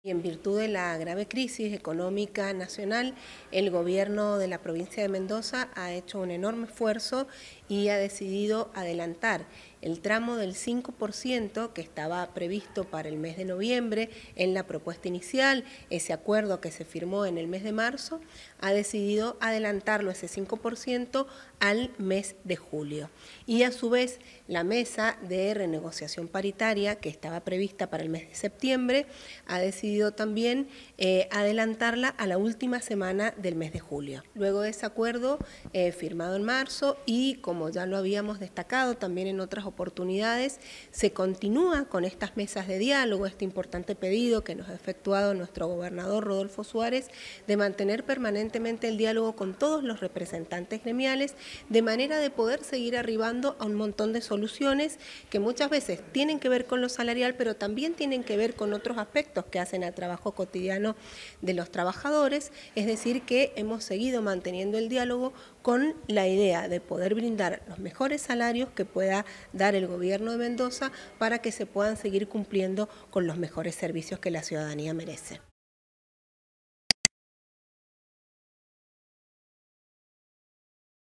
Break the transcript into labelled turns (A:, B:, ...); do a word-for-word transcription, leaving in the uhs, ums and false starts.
A: Y en virtud de la grave crisis económica nacional, el gobierno de la provincia de Mendoza ha hecho un enorme esfuerzo y ha decidido adelantar el tramo del cinco por ciento que estaba previsto para el mes de noviembre en la propuesta inicial, ese acuerdo que se firmó en el mes de marzo, ha decidido adelantarlo ese cinco por ciento al mes de julio. Y a su vez, la mesa de renegociación paritaria que estaba prevista para el mes de septiembre ha decidido también eh, adelantarla a la última semana del mes de julio. Luego de ese acuerdo eh, firmado en marzo y como ya lo habíamos destacado también en otras oportunidades, se continúa con estas mesas de diálogo, este importante pedido que nos ha efectuado nuestro gobernador Rodolfo Suárez de mantener permanentemente el diálogo con todos los representantes gremiales de manera de poder seguir arribando a un montón de soluciones que muchas veces tienen que ver con lo salarial, pero también tienen que ver con otros aspectos que hacen al trabajo cotidiano de los trabajadores, es decir, que hemos seguido manteniendo el diálogo con la idea de poder brindar los mejores salarios que pueda dar el gobierno de Mendoza para que se puedan seguir cumpliendo con los mejores servicios que la ciudadanía merece.